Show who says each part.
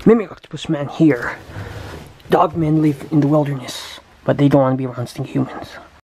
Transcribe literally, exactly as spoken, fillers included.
Speaker 1: Mimic Octopus Man here. Dogmen live in the wilderness, but they don't want to be around stinky humans.